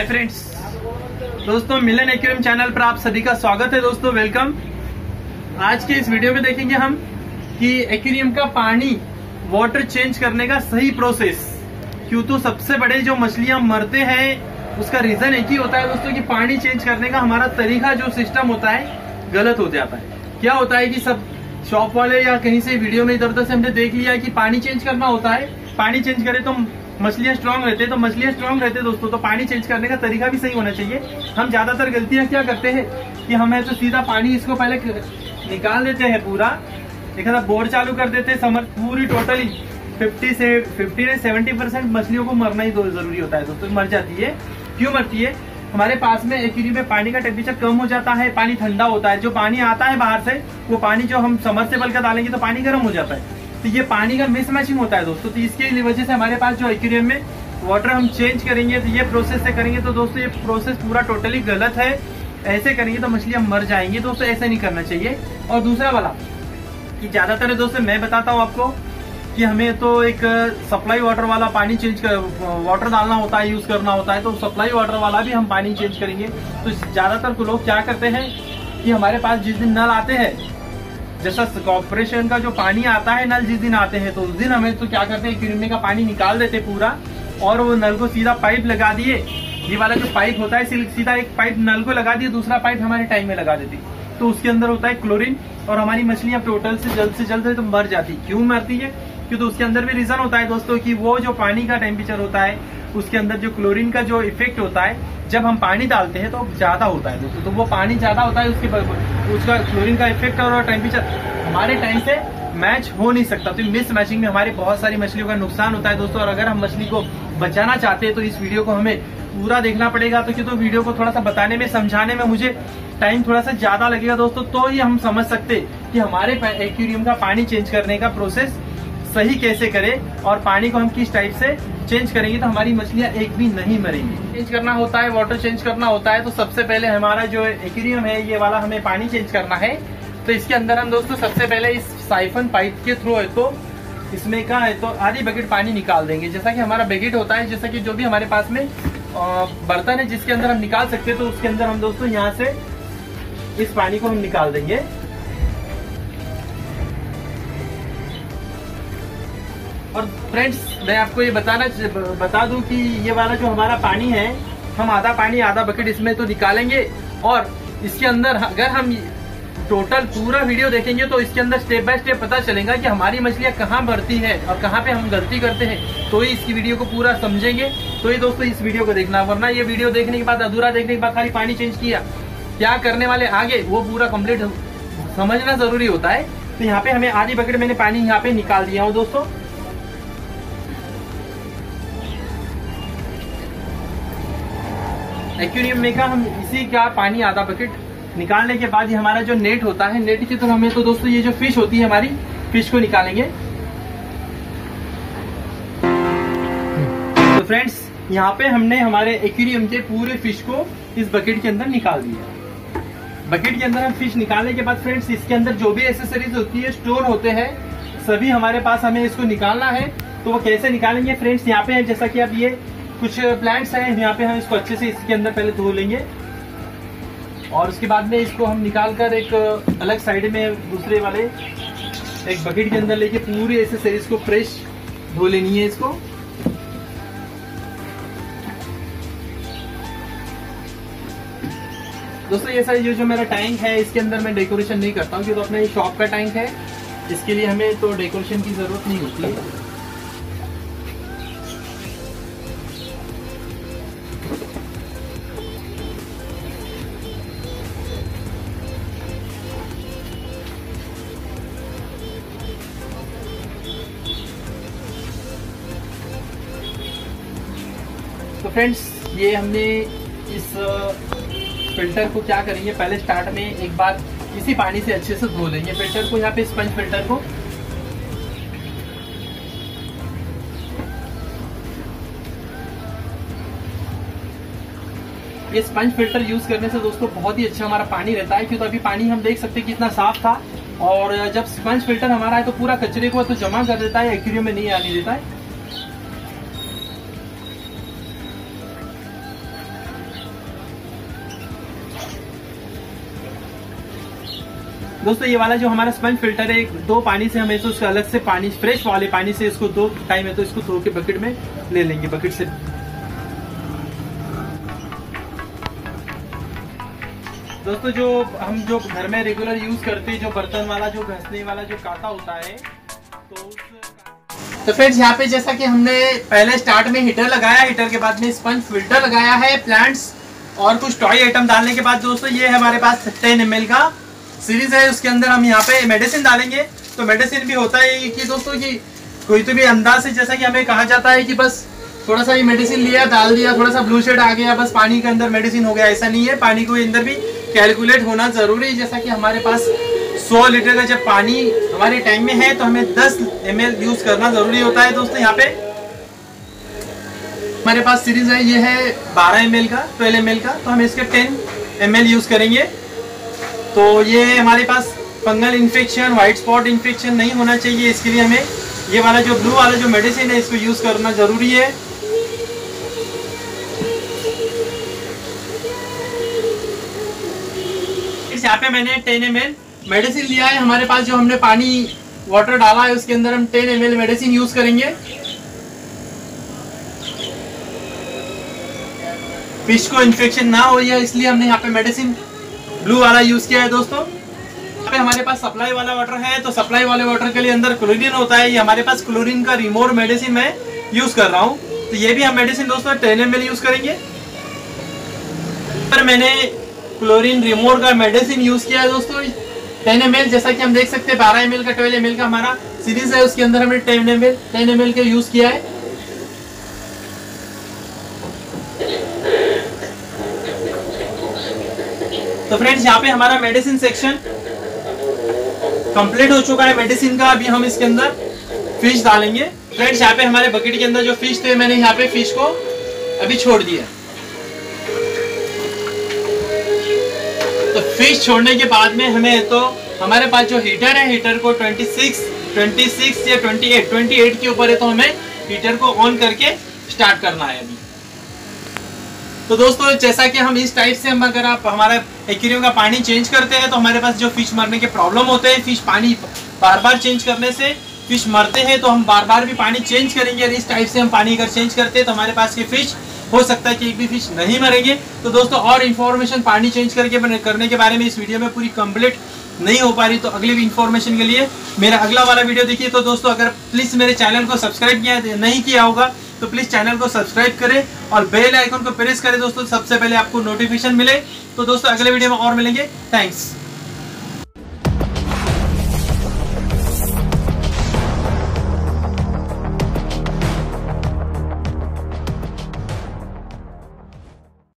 Hi friends, दोस्तों मिलन aquarium channel पर आप सभी का स्वागत है। दोस्तों वेलकम। आज के इस वीडियो में देखेंगे हम कि एक्वेरियम का पानी वाटर चेंज करने का सही प्रोसेस। क्यों तो सबसे बड़े जो मछलियां मरते हैं उसका रीजन एक ही होता है दोस्तों कि पानी चेंज करने का हमारा तरीका जो सिस्टम होता है गलत हो जाता है। क्या होता है कि सब शॉप वाले या कहीं से वीडियो में इधर उधर से हमने देख लिया कि पानी चेंज करना होता है, पानी चेंज करे तो मछलियां स्ट्रांग रहते हैं, तो मछलियां स्ट्रांग रहते हैं दोस्तों, तो पानी चेंज करने का तरीका भी सही होना चाहिए। हम ज्यादातर गलतियां क्या करते हैं कि हमें तो सीधा पानी इसको पहले निकाल देते हैं, पूरा एक बोर चालू कर देते हैं, समर पूरी टोटली 50 से 70% मछलियों को मरना ही जरूरी होता है दोस्तों, मर जाती है। क्यों मरती है? हमारे पास में एक्वेरियम में पानी का टेम्परेचर कम हो जाता है, पानी ठंडा होता है, जो पानी आता है बाहर से वो पानी जो हम समरसेबल का डालेंगे तो पानी गर्म हो जाता है, तो ये पानी का मिसमैचिंग होता है दोस्तों। तो इसके वजह से हमारे पास जो एक्वेरियम में वाटर हम चेंज करेंगे तो ये प्रोसेस से करेंगे तो दोस्तों ये प्रोसेस पूरा टोटली गलत है। ऐसे करेंगे तो मछलियां मर जाएंगी दोस्तों, ऐसे नहीं करना चाहिए। और दूसरा वाला कि ज्यादातर दोस्तों मैं बताता हूँ आपको कि हमें तो एक सप्लाई वाटर वाला पानी चेंज कर वाटर डालना होता है, यूज करना होता है, तो सप्लाई वाटर वाला भी हम पानी चेंज करेंगे। तो ज्यादातर लोग क्या करते हैं कि हमारे पास जिस दिन नल आते हैं, जैसा कॉर्पोरेशन का जो पानी आता है नल जिस दिन आते हैं, तो उस दिन हमें तो क्या करते हैं एक्वेरियम का पानी निकाल देते पूरा, और वो नल को सीधा पाइप लगा दिए। ये वाला जो पाइप होता है सीधा एक पाइप नल को लगा दिए, दूसरा पाइप हमारे टैंक में लगा देती, तो उसके अंदर होता है क्लोरीन, और हमारी मछलियां टोटल से जल्द तो मर जाती। क्यों मरती है? क्योंकि उसके अंदर भी रीजन होता है दोस्तों कि वो जो पानी का टेम्परेचर होता है उसके अंदर जो क्लोरीन का जो इफेक्ट होता है, जब हम पानी डालते हैं तो ज्यादा होता है दोस्तों, तो वो पानी ज्यादा होता है उसका क्लोरीन का इफेक्ट और टेम्परेचर हमारे टैंक से मैच हो नहीं सकता, तो मिस मैचिंग में हमारे बहुत सारी मछलियों का नुकसान होता है दोस्तों। और अगर हम मछली को बचाना चाहते हैं तो इस वीडियो को हमें पूरा देखना पड़ेगा। तो क्यों तो वीडियो को थोड़ा सा बताने में समझाने में मुझे टाइम थोड़ा सा ज्यादा लगेगा दोस्तों, तो ही हम समझ सकते कि हमारे एक्वेरियम का पानी चेंज करने का प्रोसेस सही कैसे करें और पानी को हम किस टाइप से चेंज करेंगे तो हमारी मछलियां एक भी नहीं मरेंगी। चेंज करना होता है, वाटर चेंज करना होता है, तो सबसे पहले हमारा जो एक्वेरियम है ये वाला हमें पानी चेंज करना है। तो इसके अंदर हम दोस्तों सबसे पहले इस साइफन पाइप के थ्रू है तो इसमें क्या है तो आधी बकेट पानी निकाल देंगे। जैसा कि हमारा बकेट होता है, जैसा कि जो भी हमारे पास में बर्तन है जिसके अंदर हम निकाल सकते हैं, तो उसके अंदर हम दोस्तों यहाँ से इस पानी को हम निकाल देंगे। और फ्रेंड्स मैं आपको ये बता दूं कि ये वाला जो हमारा पानी है, हम आधा बकेट इसमें तो निकालेंगे, और इसके अंदर अगर हम टोटल पूरा वीडियो देखेंगे तो इसके अंदर स्टेप बाय स्टेप पता चलेगा कि हमारी मछलियां कहाँ बढ़ती है और कहाँ पे हम गलती करते हैं, तो ही इसकी वीडियो को पूरा समझेंगे। तो ये दोस्तों इस वीडियो को देखना, वरना ये वीडियो देखने के बाद अधूरा देखने के बाद खाली पानी चेंज किया, क्या करने वाले आगे वो पूरा कंप्लीट समझना जरूरी होता है। तो यहाँ पे हमें आधी बकेट मैंने पानी यहाँ पे निकाल दिया हूँ दोस्तों। एक्वेरियम में का हम इसी का पानी आधा बकेट निकालने के बाद ये हमारा जो नेट होता है, नेट की तरह हमें तो दोस्तों ये जो फिश होती है हमारी फिश को निकालेंगे। तो फ्रेंड्स यहाँ पे हमने हमारे एक्वेरियम के पूरे फिश को इस बकेट के अंदर निकाल दिया। बकेट के अंदर हम फिश निकालने के बाद फ्रेंड्स इसके अंदर जो भी एसेसरीज होती है, स्टोन होते हैं, सभी हमारे पास हमें इसको निकालना है। तो वो कैसे निकालेंगे फ्रेंड्स, यहाँ पे जैसा कि अब ये कुछ प्लांट्स हैं, यहाँ पे हम इसको अच्छे से इसके अंदर पहले धो लेंगे, और उसके बाद में इसको हम निकाल कर एक अलग साइड में दूसरे वाले एक बकेट के अंदर लेके पूरी एसेसरीज को फ्रेश धो लेनी है इसको। दोस्तों ये सारी जो मेरा टैंक है इसके अंदर मैं डेकोरेशन नहीं करता हूँ, क्योंकि तो अपना शॉप का टैंक है, इसके लिए हमें तो डेकोरेशन की जरूरत नहीं होती है। तो फ्रेंड्स ये हमने इस फिल्टर को क्या करेंगे, पहले स्टार्ट में एक बार इसी पानी से अच्छे से धो लेंगे फिल्टर को, यहाँ पे स्पंज फिल्टर को। ये स्पंज फिल्टर यूज करने से दोस्तों बहुत ही अच्छा हमारा पानी रहता है, क्योंकि अभी पानी हम देख सकते हैं कितना साफ था, और जब स्पंज फिल्टर हमारा है तो पूरा कचरे को तो जमा कर देता है, एक्वेरियम में नहीं आने देता है। दोस्तों ये वाला जो हमारा स्पंज फिल्टर है, 2 पानी से हमें तो उसका अलग से पानी, फ्रेश वाले पानी से इसको 2 टाइम है तो इसको धो के बकेट में ले लेंगे, बकेट से। दोस्तों जो हम जो घर में रेगुलर यूज करते हैं, जो बर्तन वाला, जो घसने वाला जो कांटा होता है, तो फ्रेंड्स यहाँ पे जैसा कि हमने पहले स्टार्ट में हीटर लगाया, हीटर के बाद में स्पंज फिल्टर लगाया है, प्लांट्स और कुछ टॉय आइटम डालने के बाद दोस्तों ये हमारे पास 10 ml का सीरीज है। उसके अंदर हम यहाँ पे मेडिसिन डालेंगे। तो मेडिसिन भी होता है कि दोस्तों कि कोई तो भी अंदाज से, जैसा कि हमें कहा जाता है कि बस थोड़ा सा ये मेडिसिन लिया, डाल दिया, थोड़ा सा ब्लू शेड आ गया, बस पानी के अंदर मेडिसिन हो गया, ऐसा नहीं है। पानी के अंदर भी कैलकुलेट होना जरूरी है। जैसा कि हमारे पास 100 लीटर का जब पानी हमारे टैंक में है तो हमें 10 ml यूज करना जरूरी होता है। दोस्तों यहाँ पे हमारे पास सीरीज है, ये है 12 ml का, 12 ml का, तो हम इसके 10 ml यूज करेंगे। तो ये हमारे पास fungal infection, white spot infection नहीं होना चाहिए, इसके लिए हमें ये वाला जो ब्लू वाला जो मेडिसिन है इसको यूज करना जरूरी है। यहाँ पे मैंने 10 ml मेडिसिन लिया है। हमारे पास जो हमने पानी वाटर डाला है उसके अंदर हम 10 ml मेडिसिन यूज करेंगे। फिश को इन्फेक्शन ना हो इसलिए हमने यहाँ पे मेडिसिन ब्लू वाला यूज किया है। दोस्तों यहाँ पे हमारे पास सप्लाई वाला वाटर है, तो सप्लाई वाले वाटर के लिए अंदर क्लोरीन होता है। ये हमारे पास क्लोरीन का रिमोर मेडिसिन मैं यूज कर रहा हूँ। तो ये भी हम मेडिसिन दोस्तों 10 ml यूज करेंगे। पर मैंने क्लोरीन रिमोर का मेडिसिन यूज किया है दोस्तों 10 ml। जैसा कि हम देख सकते हैं 12 ml का 12 ml का हमारा सीरीज है, उसके अंदर हमने 10 ml के यूज किया है। तो फ्रेंड्स यहाँ पे हमारा मेडिसिन सेक्शन कंप्लीट हो चुका है मेडिसिन का। अभी हम इसके अंदर फिश डालेंगे। फ्रेंड्स यहाँ पे हमारे बकेट के अंदर जो फिश थे, मैंने यहाँ पे फिश को अभी छोड़ दिया। तो फिश छोड़ने के बाद में हमें तो हमारे पास जो हीटर है, हीटर को 26 या 28 के ऊपर है, तो हमें हीटर को ऑन करके स्टार्ट करना है अभी। तो दोस्तों जैसा कि हम इस टाइप से हम अगर आप हमारा एक्वेरियम का पानी चेंज करते हैं तो हमारे पास जो फिश मरने के प्रॉब्लम होते हैं, फिश पानी बार बार चेंज करने से फिश मरते हैं, तो हम बार बार भी पानी चेंज करेंगे। और इस टाइप से हम पानी अगर चेंज करते हैं तो हमारे पास के फिश हो सकता है कि एक भी फिश नहीं मरेंगे। तो दोस्तों और इन्फॉर्मेशन पानी चेंज करने के बारे में इस वीडियो में पूरी कंप्लीट नहीं हो पा रही, तो अगली इन्फॉर्मेशन के लिए मेरा अगला वाला वीडियो देखिए। तो दोस्तों अगर प्लीज मेरे चैनल को सब्सक्राइब नहीं किया होगा तो प्लीज चैनल को सब्सक्राइब करें और बेल आइकन को प्रेस करें दोस्तों, सबसे पहले आपको नोटिफिकेशन मिले। तो दोस्तों अगले वीडियो में और मिलेंगे। थैंक्स।